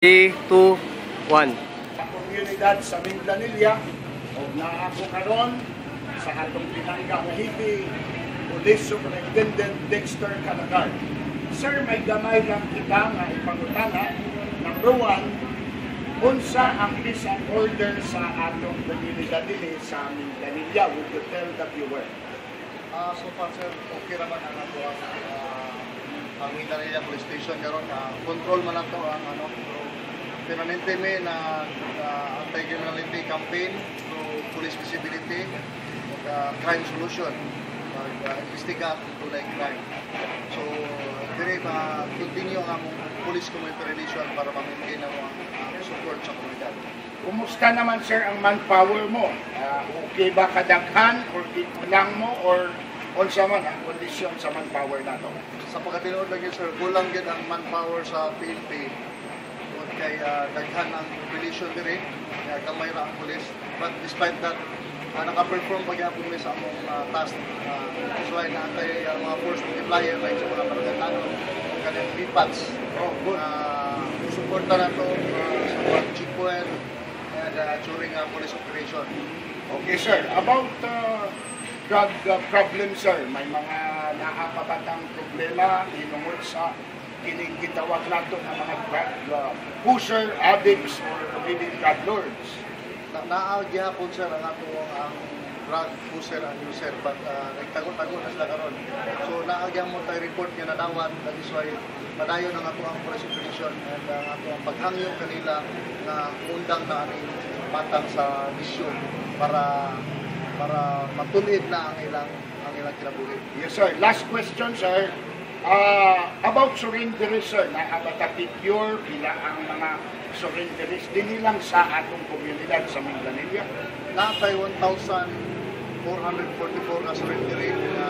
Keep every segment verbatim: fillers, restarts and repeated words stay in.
three, two, one. Komunidad sa Mindanilla o naako karon sa atong pinangga nga Hibi Police Superintendent Dexter Calagar. Sir, may gamay lang kita nga ipangutana. Number one, unsa ang peace and order sa atong komunidad dinhi sa Mindanilla? Would you tell the viewer? Uh, so far sir, okay naman ang ato ang uh, ang Mindanilla Police Station karon. Uh, control man ato ang ano, permanente may na uh, anti-criminality campaign through police visibility and uh, crime solution, uh, investigate kung tunay crime. So, dire ma continue ang among police community relation para ma-maintain ang uh, support sa komunidad. Kumusta naman sir ang manpower mo? Uh, okay ba kadaghan or kulang mo or unsa man ang kondisyon sa manpower nato? Sa pagkatinuod lang yun sir, kulang gid ang manpower sa P N P. Kay uh, daghan ang relation dire, kaya kamay ra ang pulis. But despite that, uh, naka-perform pa gyapon mi sa among uh, task. Uh, that's why naantay ang uh, mga force multiplier like sa mga barangay kanang repats. Oh, good. Uh, suporta na to uh, sa mga checkpoint and uh, during uh, police operation. Okay sir, about uh, drug uh, problem sir, may mga nakapabatang problema hinungod sa kining gitawag nato ng mga drug uh, pusher, addicts, or maybe drug lords. Na Naagyapon sir ang ato ang drug pusher and user, but uh, nagtago-tago na sila karon. So naagyan mo tayo report nga nadawat, that is why padayon ang ato ang police operation and ang ato ang paghangyo kanila na undang na aning matang sa bisyo para para matulid na ang ilang ang ilang kinabuhi. Yes sir. Last question sir. Uh, about surrenderies sir, nakabata-picture pila ang mga surrenderies din lang sa atong komunidad sa Mindanilla. Natay one thousand four hundred forty-four na surrendering na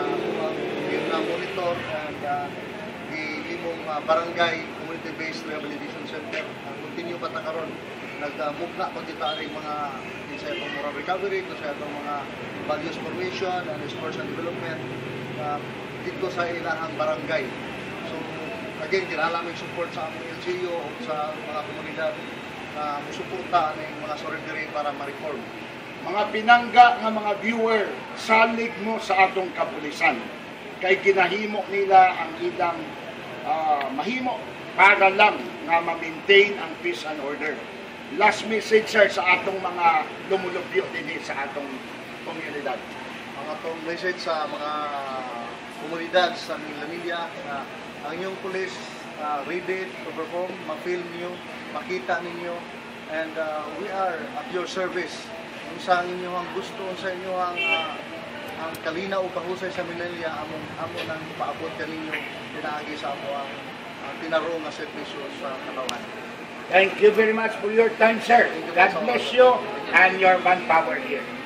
uh, monitor and uh, the imong uh, barangay community-based rehabilitation center. Uh, continue pa ta karon nagmugna uh, pag kita ring mga sa itong moral recovery, sa itong mga values formation and sports and development uh, dito sa ilahang barangay. So again, kinahanglan may support sa among L G U o sa mga komunidad na musuporta ng mga surrendering para ma-reform. Mga pinangga nga mga viewer, salig mo sa atong kapulisan. Kay ginahimo nila ang ilang uh, mahimo para lang nga ma-maintain ang peace and order. Last message sir sa atong mga lumulubyo din sa atong komunidad. Ang atong message sa mga komunidad sa Mindanilla na uh, ang inyong police uh, ready to perform, ma-film niyo, makita ninyo, and uh, we are at your service. Kung sa inyo ang gusto, sa inyo ang uh, ang kalina o kahusay sa Mindanilla, among amo nang paabot kaninyo pinaagi sa ako ang uh, tinaro nga servisyo sa katawan. Thank you very much for your time sir. God bless you and your manpower here.